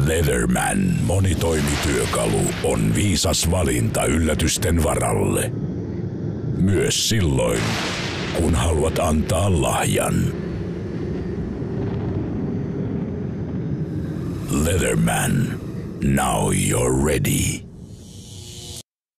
Leatherman monitoimityökalu on viisas valinta yllätysten varalle. Myös silloin, kun haluat antaa lahjan. Leatherman, now you're ready.